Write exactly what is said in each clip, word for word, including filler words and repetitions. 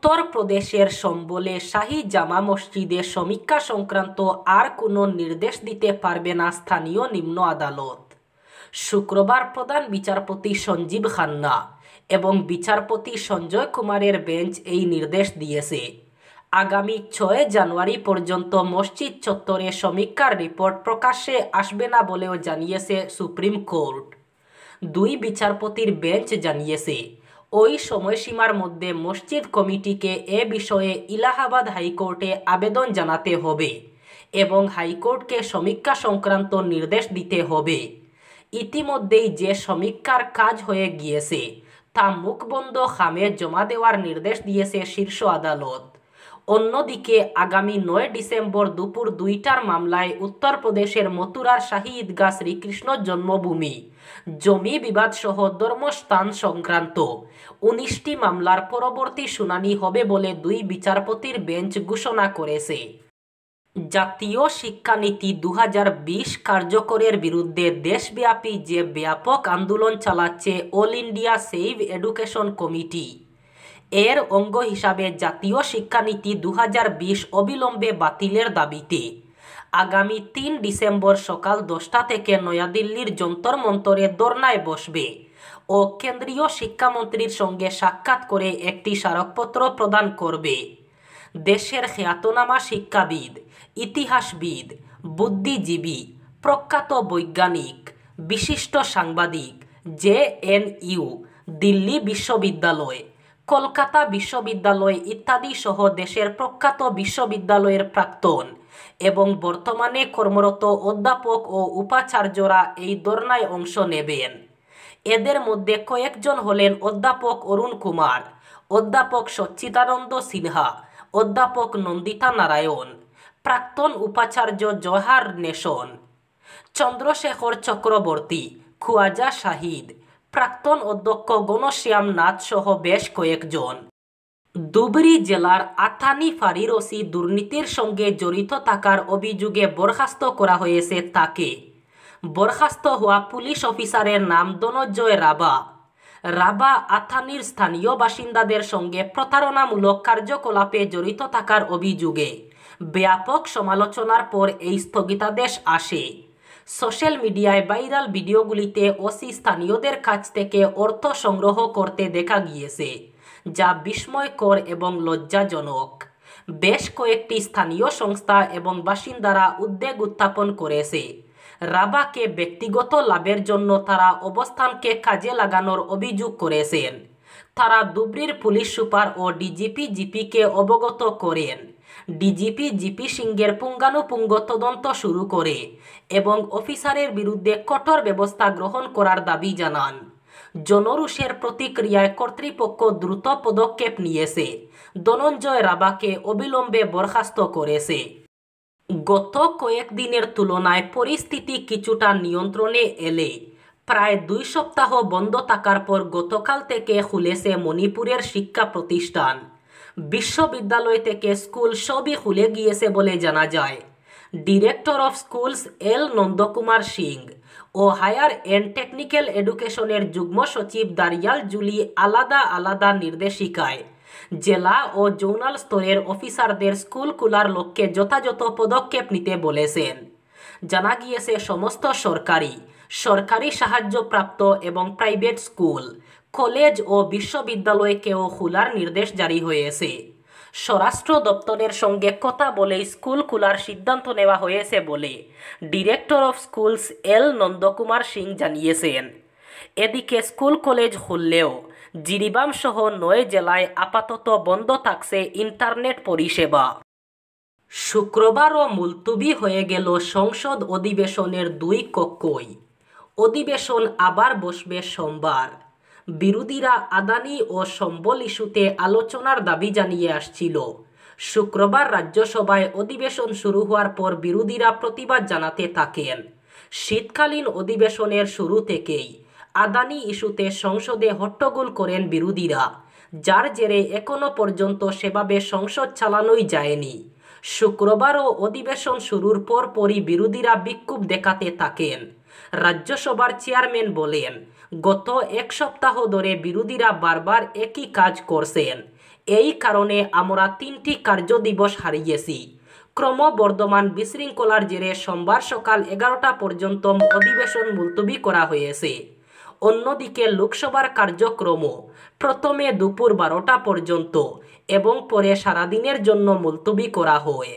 উত্তরপ্রদেশের সম্বলে শাহী জামা মসজিদে সমীক্ষা সংক্রান্ত আর কোনো নির্দেশ দিতে পারবে না স্থানীয় নিম্ন আদালত। শুক্রবার প্রধান বিচারপতি সঞ্জীব খান্না এবং বিচারপতি সঞ্জয় কুমারের বেঞ্চ এই নির্দেশ দিয়েছে। আগামী ছয় জানুয়ারি পর্যন্ত মসজিদ চত্বরে সমীক্ষার রিপোর্ট প্রকাশ্যে আসবে না বলেও জানিয়েছে সুপ্রিম কোর্ট। দুই বিচারপতির বেঞ্চ জানিয়েছে, ওই সময়সীমার মধ্যে মসজিদ কমিটিকে এ বিষয়ে এলাহাবাদ হাইকোর্টে আবেদন জানাতে হবে এবং হাইকোর্টকে সমীক্ষা সংক্রান্ত নির্দেশ দিতে হবে। ইতিমধ্যেই যে সমীক্ষার কাজ হয়ে গিয়েছে তা মুখবন্ধ খামে জমা দেওয়ার নির্দেশ দিয়েছে শীর্ষ আদালত। অন্যদিকে আগামী নয় ডিসেম্বর দুপুর দুইটার মামলায় উত্তরপ্রদেশের মথুরার শাহী ঈদগাহ শ্রীকৃষ্ণ জন্মভূমি জমি বিবাদ সহ ধর্মস্থান সংক্রান্ত উনিশটি মামলার পরবর্তী শুনানি হবে বলে দুই বিচারপতির বেঞ্চ ঘোষণা করেছে। জাতীয় শিক্ষানীতি দু হাজার বিশ কার্যকরের বিরুদ্ধে দেশব্যাপী যে ব্যাপক আন্দোলন চালাচ্ছে all India save education committee, এর অঙ্গ হিসাবে জাতীয় শিক্ষানীতি দু হাজার বিশ অবিলম্বে বাতিলের দাবিতে আগামী তিন ডিসেম্বর সকাল দশটা থেকে নয়াদিল্লির যন্তর মন্তরে ধর্নায় বসবে ও কেন্দ্রীয় শিক্ষামন্ত্রীর সঙ্গে সাক্ষাৎ করে একটি স্মারকপত্র প্রদান করবে। দেশের খ্যাতনামা শিক্ষাবিদ, ইতিহাসবিদ, বুদ্ধিজীবী, প্রখ্যাত বৈজ্ঞানিক, বিশিষ্ট সাংবাদিক, জে এন ইউ, দিল্লি বিশ্ববিদ্যালয়, কলকাতা বিশ্ববিদ্যালয় ইত্যাদি সহ দেশের প্রখ্যাত বিশ্ববিদ্যালয়ের প্রাক্তন এবং বর্তমানে কর্মরত অধ্যাপক ও উপাচার্যরা এই ধর্নায় অংশ নেবেন। এদের মধ্যে কয়েকজন হলেন অধ্যাপক অরুণ কুমার, অধ্যাপক সচ্চিদানন্দ সিনহা, অধ্যাপক নন্দিতা নারায়ণ, প্রাক্তন উপাচার্য জওহার নেশন, চন্দ্রশেখর চক্রবর্তী, খুয়াজা শাহিদ, প্রাক্তন অধ্যক্ষ গণশ্যাম নাথ সহ বেশ কয়েকজন। ধুবড়ী জেলার আথানি ফাঁড়ির ওসি দুর্নীতির সঙ্গে জড়িত থাকার অভিযোগে বরখাস্ত করা হয়েছে তাকে। বরখাস্ত হওয়া পুলিশ অফিসারের নাম ধনঞ্জয় রাভা। রাভা আথানির স্থানীয় বাসিন্দাদের সঙ্গে প্রতারণামূলক কার্যকলাপে জড়িত থাকার অভিযোগে ব্যাপক সমালোচনার পর এই স্থগিতাদেশ আসে। সোশ্যাল মিডিয়ায় ভাইরাল ভিডিওগুলিতে ওসি স্থানীয়দের কাছ থেকে অর্থ সংগ্রহ করতে দেখা গিয়েছে, যা বিস্ময়কর এবং লজ্জাজনক। বেশ কয়েকটি স্থানীয় সংস্থা এবং বাসিন্দারা উদ্বেগ উত্থাপন করেছে। রাভাকে ব্যক্তিগত লাভের জন্য তারা অবস্থানকে কাজে লাগানোর অভিযোগ করেছেন। তারা ধুবড়ীর পুলিশ সুপার ও ডিজিপি জিপিকে অবগত করেন। ডিজিপি জিপি সিংয়ের পুঙ্খানুপুঙ্খ তদন্ত শুরু করে এবং অফিসারের বিরুদ্ধে কঠোর ব্যবস্থা গ্রহণ করার দাবি জানান। জনরোষের প্রতিক্রিয়ায় কর্তৃপক্ষ দ্রুত পদক্ষেপ নিয়েছে, ধনঞ্জয় রাভাকে অবিলম্বে বরখাস্ত করেছে। গত কয়েকদিনের তুলনায় পরিস্থিতি কিছুটা নিয়ন্ত্রণে এলে প্রায় দুই সপ্তাহ বন্ধ থাকার পর গতকাল থেকে খুলেছে মণিপুরের শিক্ষা প্রতিষ্ঠান। বিশ্ববিদ্যালয় থেকে স্কুল সবই খুলে গিয়েছে বলে জানা যায়। Director of schools L Nandakumar Singh ও হায়ার অ্যান্ড টেকনিক্যাল এডুকেশনের যুগ্ম সচিব দারিয়াল জুলি আলাদা আলাদা নির্দেশিকায় জেলা ও জোনাল স্তরের অফিসারদের স্কুল খোলার লক্ষ্যে যথাযথ পদক্ষেপ নিতে বলেছেন। জানা গিয়েছে সমস্ত সরকারি, সরকারি সাহায্যপ্রাপ্ত এবং প্রাইভেট স্কুল, কলেজ ও বিশ্ববিদ্যালয়কেও খোলার নির্দেশ জারি হয়েছে। স্বরাষ্ট্র দপ্তরের সঙ্গে কথা বলে স্কুল খোলার সিদ্ধান্ত নেওয়া হয়েছে বলে director of schools L Nandakumar Singh জানিয়েছেন। এদিকে স্কুল কলেজ খুললেও জিরিবাম সহ নয় জেলায় আপাতত বন্ধ থাকছে ইন্টারনেট পরিষেবা। শুক্রবারও মুলতুবি হয়ে গেল সংসদ অধিবেশনের দুই কক্ষই। অধিবেশন আবার বসবে সোমবার। বিরোধীরা আদানি ও সম্বল ইস্যুতে আলোচনার দাবি জানিয়ে আসছিল। শুক্রবার রাজ্যসভায় অধিবেশন শুরু হওয়ার পর বিরোধীরা প্রতিবাদ জানাতে থাকেন। শীতকালীন অধিবেশনের শুরু থেকেই আদানি ইস্যুতে সংসদে হট্টগোল করেন বিরোধীরা, যার জেরে এখনো পর্যন্ত সেভাবে সংসদ চালানোই যায়নি। শুক্রবারও অধিবেশন শুরুর পরপরই বিরোধীরা বিক্ষোভ দেখাতে থাকেন। রাজ্যসভার চেয়ারম্যান বলেন, গত এক সপ্তাহ ধরে বিরোধীরা বারবার একই কাজ করছেন। এই কারণে আমরা তিনটি কার্যদিবস হারিয়েছি। ক্রমবর্ধমান বিশৃঙ্খলার জেরে সোমবার সকাল এগারোটা পর্যন্ত অধিবেশন মুলতবি করা হয়েছে। অন্যদিকে লোকসভার কার্যক্রম প্রথমে দুপুর বারোটা পর্যন্ত এবং পরে সারাদিনের জন্য মুলতবি করা হয়।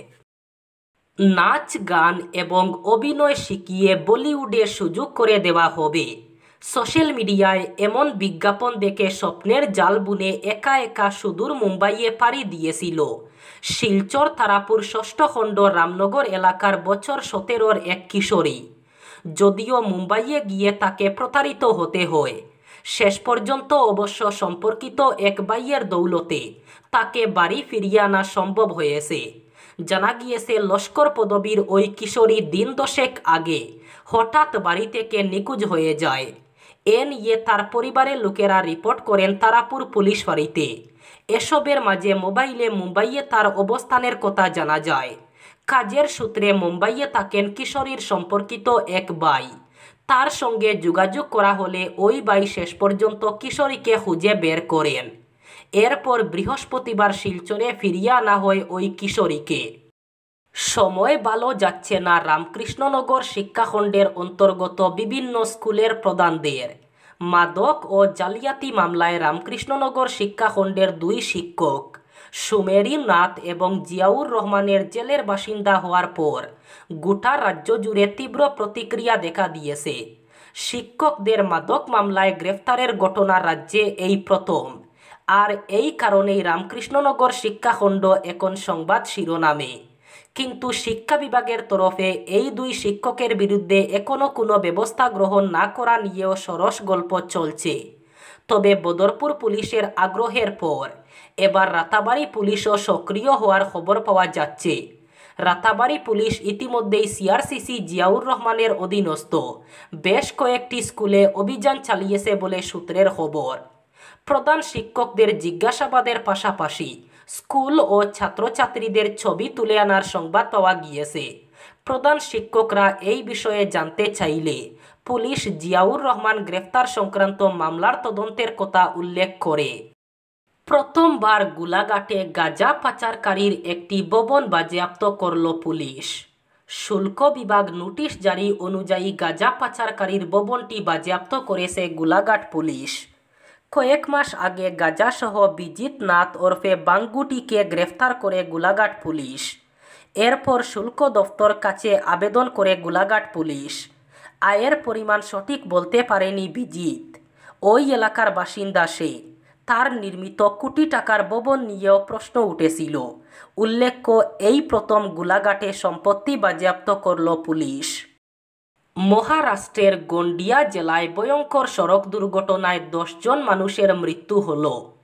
নাচ, গান এবং অভিনয় শিখিয়ে বলিউডে সুযোগ করে দেওয়া হবে। সোশ্যাল মিডিয়ায় এমন বিজ্ঞাপন দেখে স্বপ্নের জাল বুনে একা একা সুদূর মুম্বাইয়ে পাড়ি দিয়েছিল শিলচর তারাপুর ষষ্ঠ খণ্ড রামনগর এলাকার বছর সতেরোর এক কিশোরী। যদিও মুম্বাইয়ে গিয়ে তাকে প্রতারিত হতে হয়, শেষ পর্যন্ত অবশ্য সম্পর্কিত এক ভাইয়ের দৌলতে তাকে বাড়ি ফিরিয়ে আনা সম্ভব হয়েছে। জানা গিয়েছে লস্কর পদবীর ওই কিশোরী দিন দশেক আগে হঠাৎ বাড়ি থেকে নিখোঁজ হয়ে যায়। এ নিয়ে তার পরিবারের লোকেরা রিপোর্ট করেন তারাপুর পুলিশ ফাঁড়িতে। এসবের মাঝে মোবাইলে মুম্বাইয়ে তার অবস্থানের কথা জানা যায়। কাজের সূত্রে মুম্বাইয়ে থাকেন কিশোরীর সম্পর্কিত এক ভাই। তার সঙ্গে যোগাযোগ করা হলে ওই ভাই শেষ পর্যন্ত কিশোরীকে খুঁজে বের করেন। এরপর বৃহস্পতিবার শিলচরে ফিরিয়ে আনা হয় ওই কিশোরীকে। সময় ভালো যাচ্ছে না রামকৃষ্ণনগর শিক্ষাখণ্ডের অন্তর্গত বিভিন্ন স্কুলের প্রধানদের। মাদক ও জালিয়াতি মামলায় রামকৃষ্ণনগর শিক্ষাখণ্ডের দুই শিক্ষক সুমেরি নাথ এবং জিয়াউর রহমানের জেলের বাসিন্দা হওয়ার পর গোটা রাজ্য জুড়ে তীব্র প্রতিক্রিয়া দেখা দিয়েছে। শিক্ষকদের মাদক মামলায় গ্রেফতারের ঘটনা রাজ্যে এই প্রথম। আর এই কারণেই রামকৃষ্ণনগর শিক্ষাখণ্ড এখন সংবাদ শিরোনামে। কিন্তু শিক্ষা বিভাগের তরফে এই দুই শিক্ষকের বিরুদ্ধে এখনও কোনো ব্যবস্থা গ্রহণ না করা নিয়েও সরস গল্প চলছে। তবে বদরপুর পুলিশের আগ্রহের পর এবার রাতাবাড়ী পুলিশও সক্রিয় হওয়ার খবর পাওয়া যাচ্ছে। রাতাবাড়ী পুলিশ ইতিমধ্যেই সিআরসিসি জিয়াউর রহমানের অধীনস্থ বেশ কয়েকটি স্কুলে অভিযান চালিয়েছে বলে সূত্রের খবর। প্রধান শিক্ষকদের জিজ্ঞাসাবাদের পাশাপাশি স্কুল ও ছাত্রছাত্রীদের ছবি তুলে আনার সংবাদ পাওয়া গিয়েছে। প্রধান শিক্ষকরা এই বিষয়ে জানতে চাইলে পুলিশ জিয়াউর রহমান গ্রেফতার সংক্রান্ত মামলার তদন্তের কথা উল্লেখ করে। প্রথমবার গোলাঘাটে গাঁজা পাচারকারীর একটি ভবন বাজেয়াপ্ত করল পুলিশ। শুল্ক বিভাগ নোটিশ জারি অনুযায়ী গাঁজা পাচারকারীর ভবনটি বাজেয়াপ্ত করেছে গোলাঘাট পুলিশ। কয়েক মাস আগে গাঁজাসহ বিজিত নাথ ওরফে বাঙ্গুটিকে গ্রেফতার করে গোলাঘাট পুলিশ। এরপর শুল্ক দফতর কাছে আবেদন করে গোলাঘাট পুলিশ। আয়ের পরিমাণ সঠিক বলতে পারেনি বিজিত। ওই এলাকার বাসিন্দা সে। তার নির্মিত কোটি টাকার ভবন নিয়েও প্রশ্ন উঠেছিল। উল্লেখ্য, এই প্রথম গোলাঘাটে সম্পত্তি বাজেয়াপ্ত করল পুলিশ। মহারাষ্ট্রের গোন্ডিয়া জেলায় ভয়ঙ্কর সড়ক দুর্ঘটনায় দশজন মানুষের মৃত্যু হল।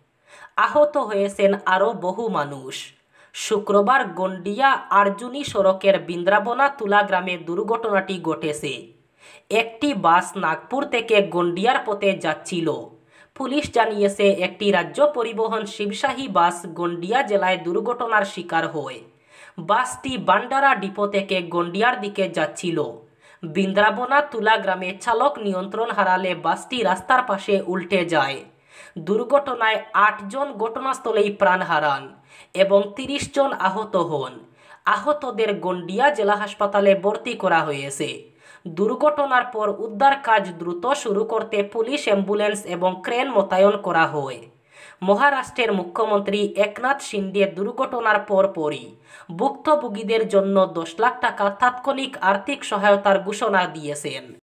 আহত হয়েছেন আরও বহু মানুষ। শুক্রবার গোন্ডিয়া আরজুনি সড়কের বিন্দ্রাবনা তুলা গ্রামে দুর্ঘটনাটি ঘটেছে। একটি বাস নাগপুর থেকে গোন্ডিয়ার পথে যাচ্ছিল। পুলিশ জানিয়েছে একটি রাজ্য পরিবহন শিবশাহী বাস গোন্ডিয়া জেলায় দুর্ঘটনার শিকার হয়। বাসটি বান্ডারা ডিপো থেকে গোন্ডিয়ার দিকে যাচ্ছিল। বিন্দ্রাবনা তুলা গ্রামে চালক নিয়ন্ত্রণ হারালে বাসটি রাস্তার পাশে উল্টে যায়। দুর্ঘটনায় আটজন ঘটনাস্থলেই প্রাণ হারান এবং তিরিশ জন আহত হন। আহতদের গোন্ডিয়া জেলা হাসপাতালে ভর্তি করা হয়েছে। দুর্ঘটনার পর উদ্ধার কাজ দ্রুত শুরু করতে পুলিশ, অ্যাম্বুলেন্স এবং ক্রেন মোতায়েন করা হয়। মহারাষ্ট্রের মুখ্যমন্ত্রী একনাথ শিন্ডে দুর্ঘটনার পরপরই ভুক্তভোগীদের জন্য দশ লাখ টাকা তাৎক্ষণিক আর্থিক সহায়তার ঘোষণা দিয়েছেন।